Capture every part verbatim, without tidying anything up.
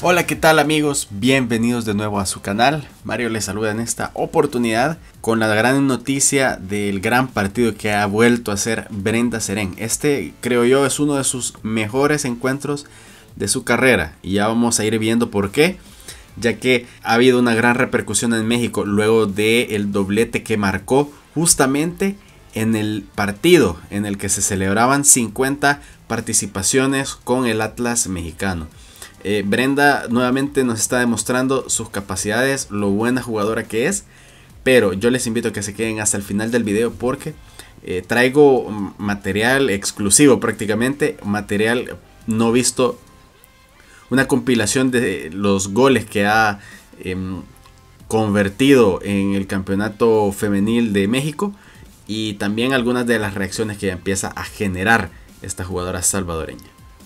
Hola, ¿qué tal amigos? Bienvenidos de nuevo a su canal. Mario les saluda en esta oportunidad con la gran noticia del gran partido que ha vuelto a hacer Brenda Serén. Este, creo yo, es uno de sus mejores encuentros de su carrera y ya vamos a ir viendo por qué, ya que ha habido una gran repercusión en México luego del doblete que marcó justamente en el partido en el que se celebraban cincuenta participaciones con el Atlas mexicano. Eh, Brenda nuevamente nos está demostrando sus capacidades, lo buena jugadora que es, pero yo les invito a que se queden hasta el final del video porque eh, traigo material exclusivo, prácticamente material no visto, una compilación de los goles que ha eh, convertido en el campeonato femenil de México y también algunas de las reacciones que empieza a generar esta jugadora salvadoreña.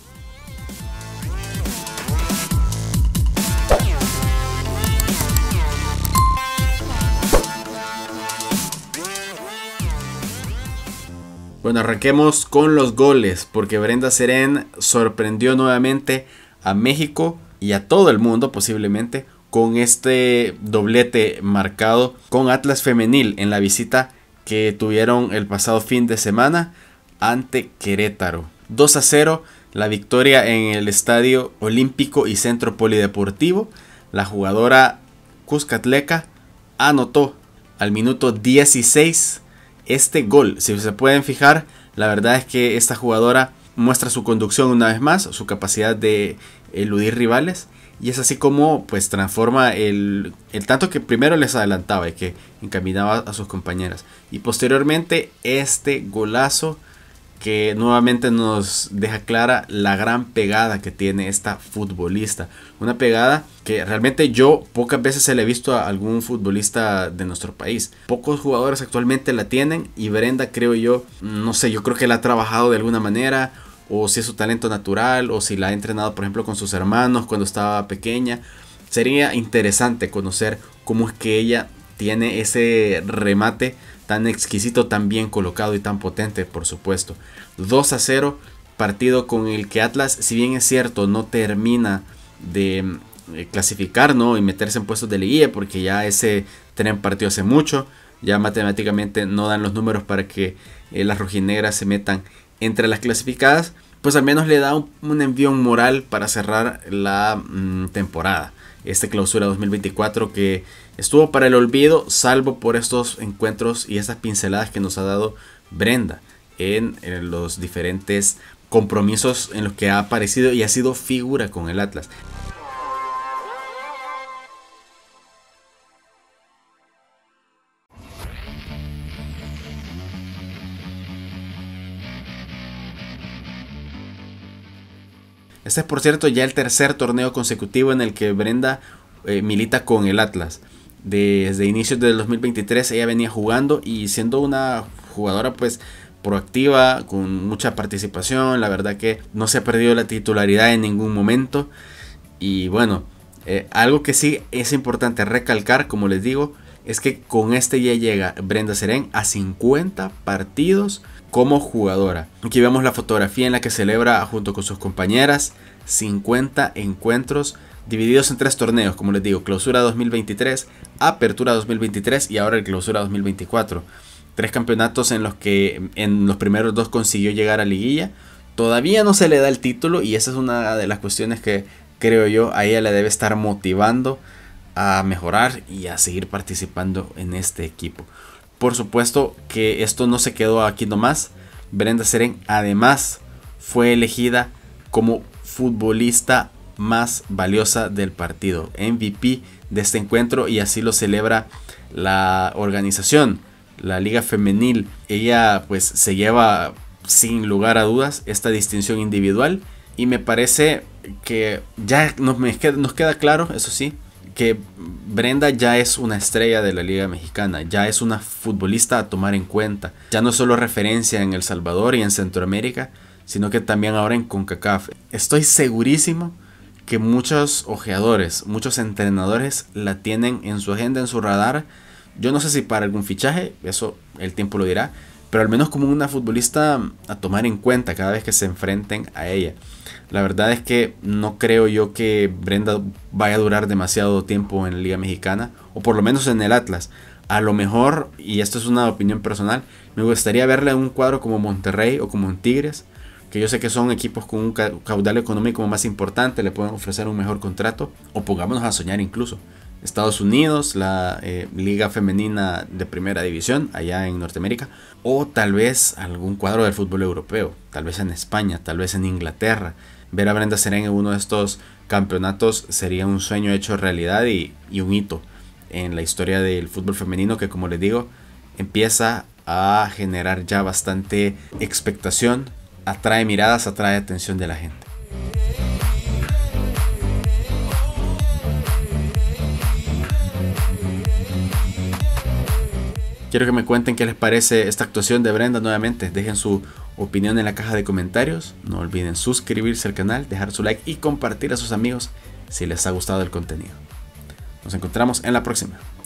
Bueno, arranquemos con los goles, porque Brenda Serén sorprendió nuevamente a México y a todo el mundo posiblemente con este doblete marcado con Atlas Femenil en la visita que tuvieron el pasado fin de semana ante Querétaro. dos a cero la victoria en el Estadio Olímpico y Centro Polideportivo. La jugadora Cuscatleca anotó al minuto dieciséis este gol. Si se pueden fijar, la verdad es que esta jugadora muestra su conducción una vez más, su capacidad de eludir rivales, y es así como pues transforma el, el tanto que primero les adelantaba y que encaminaba a sus compañeras, y posteriormente este golazo que nuevamente nos deja clara la gran pegada que tiene esta futbolista. Una pegada que realmente yo pocas veces se le he visto a algún futbolista de nuestro país. Pocos jugadores actualmente la tienen y Brenda, creo yo, no sé, yo creo que la ha trabajado de alguna manera, o si es su talento natural, o si la ha entrenado por ejemplo con sus hermanos cuando estaba pequeña. Sería interesante conocer cómo es que ella tiene ese remate tan exquisito, tan bien colocado y tan potente, por supuesto. dos a cero, partido con el que Atlas, si bien es cierto, no termina de eh, clasificar, ¿no? Y meterse en puestos de liguilla, porque ya ese tren partió hace mucho. Ya matemáticamente no dan los números para que eh, las rojinegras se metan entre las clasificadas. Pues al menos le da un, un envión moral para cerrar la mmm, temporada. Este clausura dos mil veinticuatro que estuvo para el olvido, salvo por estos encuentros y esas pinceladas que nos ha dado Brenda en, en los diferentes compromisos en los que ha aparecido y ha sido figura con el Atlas. Este es, por cierto, ya el tercer torneo consecutivo en el que Brenda eh, milita con el Atlas. Desde inicios del dos mil veintitrés ella venía jugando y siendo una jugadora pues proactiva, con mucha participación. La verdad que no se ha perdido la titularidad en ningún momento. Y bueno, eh, algo que sí es importante recalcar, como les digo, es que con este ya llega Brenda Serén a cincuenta partidos como jugadora. Aquí vemos la fotografía en la que celebra junto con sus compañeras cincuenta encuentros divididos en tres torneos, como les digo, clausura dos mil veintitrés, apertura dos mil veintitrés y ahora el clausura dos mil veinticuatro. Tres campeonatos en los que en los primeros dos consiguió llegar a liguilla. Todavía no se le da el título y esa es una de las cuestiones que creo yo a ella le debe estar motivando a mejorar y a seguir participando en este equipo. Por supuesto que esto no se quedó aquí nomás. Brenda Serén además fue elegida como futbolista más valiosa del partido, M V P de este encuentro, y así lo celebra la organización, la Liga Femenil. Ella pues se lleva sin lugar a dudas esta distinción individual y me parece que ya nos, me queda, nos queda claro, eso sí, que Brenda ya es una estrella de la Liga Mexicana, ya es una futbolista a tomar en cuenta. Ya no es solo referencia en El Salvador y en Centroamérica, sino que también ahora en CONCACAF. Estoy segurísimo que muchos ojeadores, muchos entrenadores la tienen en su agenda, en su radar. Yo no sé si para algún fichaje, eso el tiempo lo dirá, pero al menos como una futbolista a tomar en cuenta cada vez que se enfrenten a ella. La verdad es que no creo yo que Brenda vaya a durar demasiado tiempo en la Liga Mexicana, o por lo menos en el Atlas. A lo mejor, y esto es una opinión personal, me gustaría verla en un cuadro como Monterrey o como en Tigres, que yo sé que son equipos con un caudal económico más importante, le pueden ofrecer un mejor contrato, o pongámonos a soñar incluso. Estados Unidos, la eh, Liga Femenina de Primera División, allá en Norteamérica, o tal vez algún cuadro del fútbol europeo, tal vez en España, tal vez en Inglaterra. Ver a Brenda Serén en uno de estos campeonatos sería un sueño hecho realidad y, y un hito en la historia del fútbol femenino que, como les digo, empieza a generar ya bastante expectación, atrae miradas, atrae atención de la gente. Quiero que me cuenten qué les parece esta actuación de Brenda nuevamente. Dejen su opinión en la caja de comentarios. No olviden suscribirse al canal, dejar su like y compartir a sus amigos si les ha gustado el contenido. Nos encontramos en la próxima.